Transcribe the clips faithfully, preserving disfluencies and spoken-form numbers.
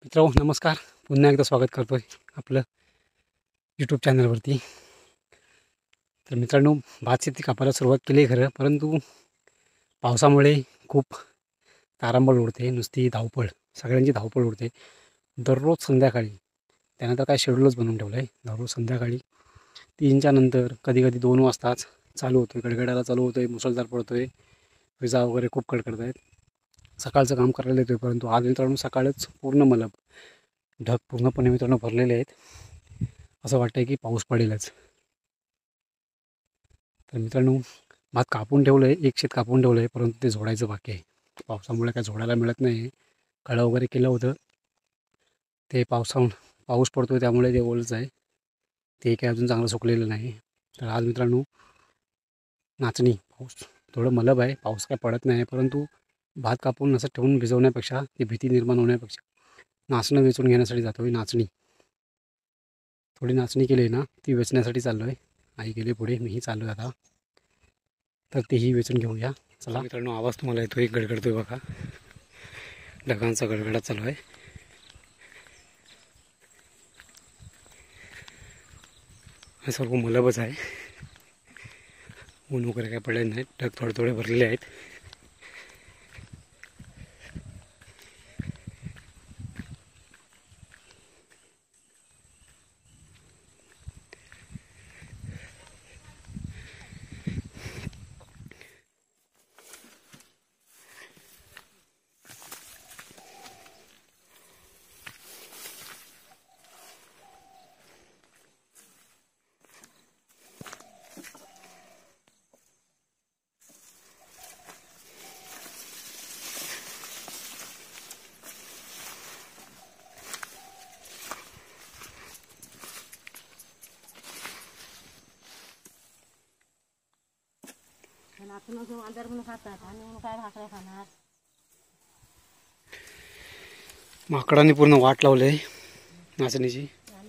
मित्रांनो नमस्कार. पुन्हा एकदा स्वागत करतो आहे आपलं यूट्यूब चॅनलवरती. तर मित्रांनो, भात शेती कापायला सुरुवात केली आहे खरं, परंतु पावसामुळे खूप तारांबळ उडते, नुसती धावपळ, सगळ्यांची धावपळ उडते. दररोज संध्याकाळी त्यानंतर काय शेड्यूलच बनवून ठेवलं आहे. दररोज संध्याकाळी तीनच्या नंतर कधी कधी दोन वाजताच चालू होतो आहे, गडगडाला चालू होतो आहे, मुसळधार पडतो आहे, विजा वगैरे खूप कडकडत आहेत. सकाळचं काम करायला येतो आहे, परंतु आज मित्रांनो सकाळच पूर्ण मलब ढग पूर्णपणे मित्रांनो भरलेले आहेत. असं वाटतं आहे की पाऊस पडेलच. तर मित्रांनो, भात कापून ठेवलं आहे, एक शेत कापून ठेवलं आहे, परंतु ते झोडायचं बाकी आहे. पावसामुळे काय झोडायला मिळत नाही. कळं वगैरे केलं होतं, ते पावसाहून पाऊस पडतो आहे त्यामुळे ते ओलच आहे, ते काय अजून चांगलं सुकलेलं नाही. तर आज मित्रांनो नाचणी, पाऊस थोडं मलब आहे, पाऊस काय पडत नाही, परंतु भात कापून असं ठेवून भिजवण्यापेक्षा, ती भीती निर्माण होण्यापेक्षा नाचणं वेचून घेण्यासाठी जातो आहे. नाचणी थोडी नाचणी केली आहे ना, ती वेचण्यासाठी चाललो आहे. आई गेली पुढे, मीही चाललो आहे आता, तर तेही वेचून घेऊया. चला मित्रांनो, आवाज तुम्हाला येतो आहे, गडगडतो आहे बघा, ढगांचा गडगडाट चालू आहे. हे सर्व मलबच आहे, ऊन वगैरे काय पडले नाही, ढग थोडे थोडे भरलेले आहेत. माकडांनी पूर्ण वाट लावले नाचणीची.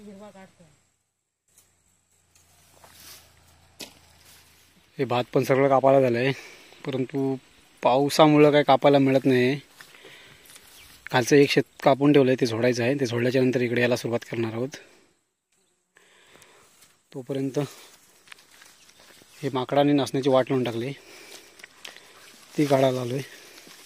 हे भात पण सगळं कापायला झालं आहे, परंतु पावसामुळं काय कापायला मिळत नाही. कालचं एक शेत कापून ठेवलं आहे, ते झोडायचं आहे. ते झोडल्याच्या नंतर इकडे यायला सुरुवात करणार आहोत. तोपर्यंत हे माकडांनी नाचण्याची वाट लावून टाकली, ती काढायला आलो आहे.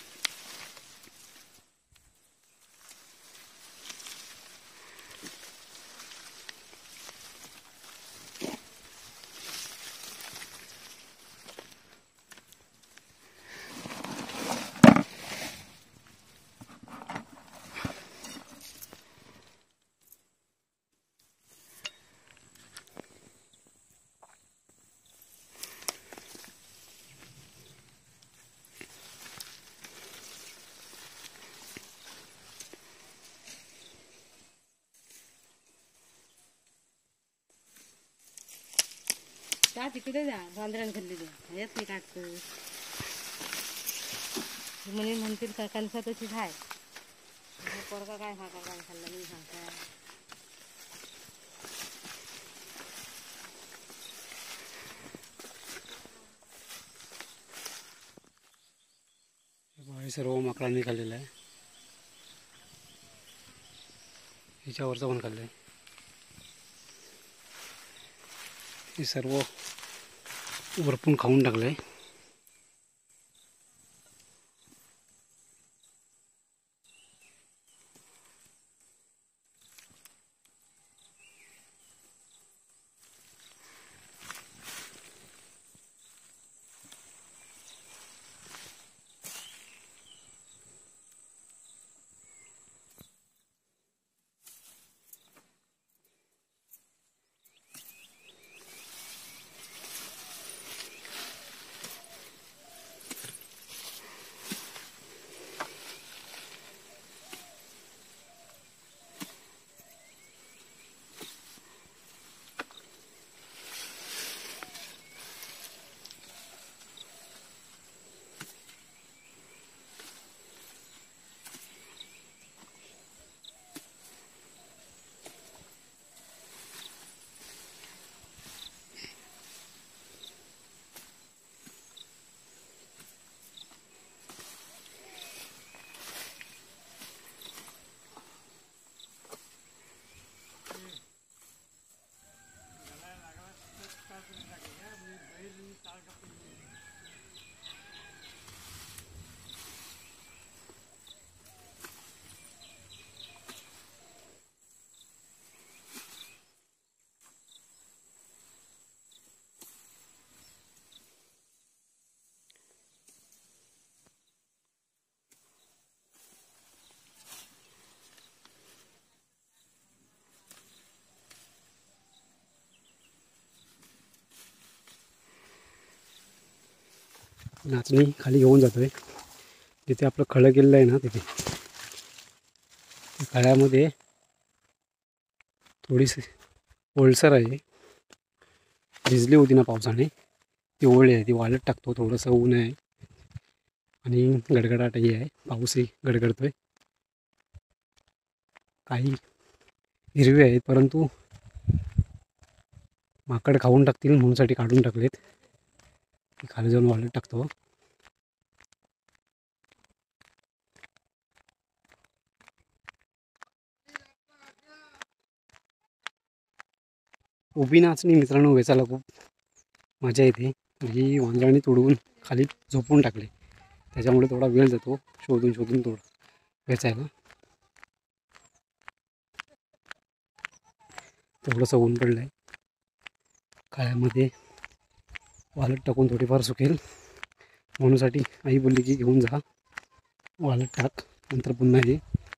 त्या तिकडे जा बांद्राला खाल्ली द्या हेच मी काढतो म्हणे म्हणतील का कणसा तशीच आहे. पोरगा काय खाका काय खाल्ला मी सांगता हे सर्व माकडांनी खाल्लेलं आहे. ह्याच्यावरचं पण खाल्लं आहे. हे सर्व भरपूर खाऊन टाकलं आहे. नाचणी खाली घेऊन जातो आहे. जिथे आपलं खळं गेलेलं आहे ना तिथे खळ्यामध्ये थोडीशी ओलसर आहे, भिजली होती ना पावसाने, ती ओळी आहे ती वाळत टाकतो. थोडंसं ऊन आहे आणि गडगडाटही आहे, पाऊसही गडगडतोय. काही हिरवे आहेत परंतु माकड खाऊन टाकतील म्हणूनसाठी काढून टाकलेत. खाली जाऊन वाळत टाकतो. उभी नाचणी मित्रांनो वेचायला खूप मजा येते. ही वांजळाने तोडवून खाली झोपून टाकले, त्याच्यामुळे थोडा वेळ जातो शोधून शोधून तोड वेचायला. थोडंसं ऊन पडलं आहे, काळ्यामध्ये वाळत टाकून थोडीफार सुकेल म्हणूनसाठी आई बोलली की घेऊन जा, वाळत टाक, नंतर पुन्हा ये.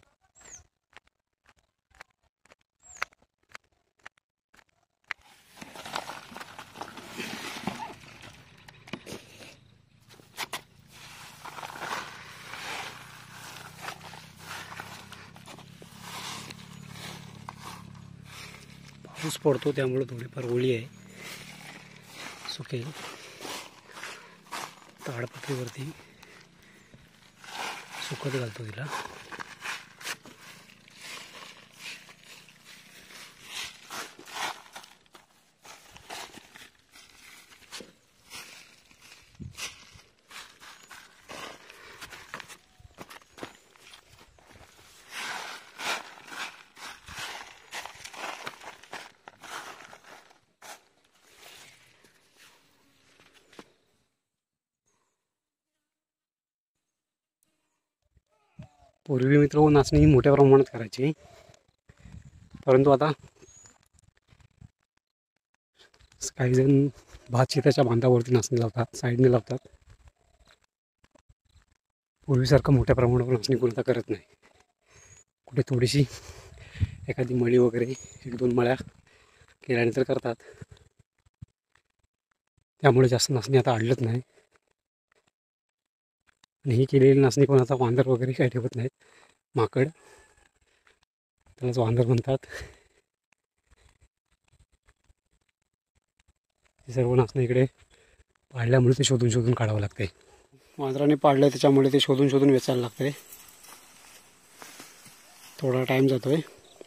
पाऊस पडतो त्यामुळे थोडीफार ओली आहे, सुकेल. ताडपत्रीवरती सुकत घालतो तिला. पूर्वी मित्र नाचणी ही मोठ्या प्रमाणात करायची, परंतु आता काही जण भात शेताच्या बांधावरती नाचणी लावतात, साईडने लावतात. पूर्वीसारखं मोठ्या प्रमाणावर नाचणी कोणता करत नाही. कुठे थोडीशी एखादी मळी वगैरे एक दोन मळ्या केल्यानंतर करतात, त्यामुळे जास्त नाचणी आता आढळत नाही. आणि ही केलेली नाचणी पण आता वांदर वगैरे काही ठेवत नाहीत. माकड, त्यालाच वांदर म्हणतात. हे सर्व नाचणी इकडे पाडल्यामुळे ते शोधून शोधून काढावं लागते. वांदराने पाडलं त्याच्यामुळे ते शोधून शोधून वेचायला लागते, थोडा टाईम जातोय.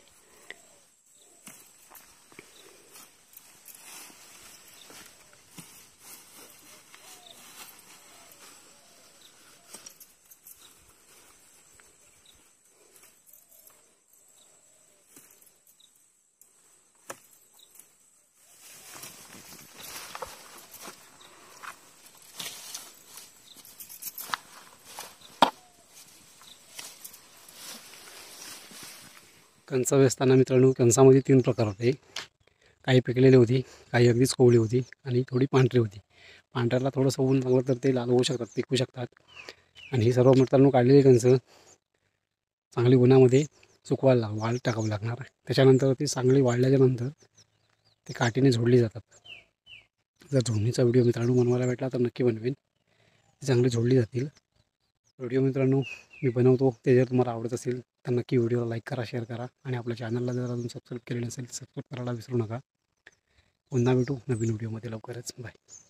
कणस वेचताना मित्रांनो कणसामध्ये तीन प्रकार होते. काही पिकलेली होती, काही अगदीच कोवळी होती आणि थोडी पांढरी होती. पांढऱ्याला थोडंसं ऊन लागलं तर ते लाल होऊ शकतात, पिकू शकतात. आणि ही सर्व मित्रांनो काढलेली कणस चांगली उन्हामध्ये सुकवायला लाग वाळत टाकावं लागणार. त्याच्यानंतर ती चांगली वाळल्याच्या नंतर ते काठीने झोडली जातात. जर झोडणीचा व्हिडिओ मित्रांनो बनवायला भेटला तर नक्की बनवेन, ती चांगली झोडली जातील. व्हिडिओ मित्रांनो मी बनवतो ते जर तुम्हाला आवडत असेल तर नक्की व्हिडिओला लाईक करा, शेअर करा आणि आपल्या चॅनलला जर अजून सबस्क्राईब केले नसेल सबस्क्राईब करायला विसरू नका. पुन्हा भेटू नवीन व्हिडिओमध्ये लवकरच. बाय.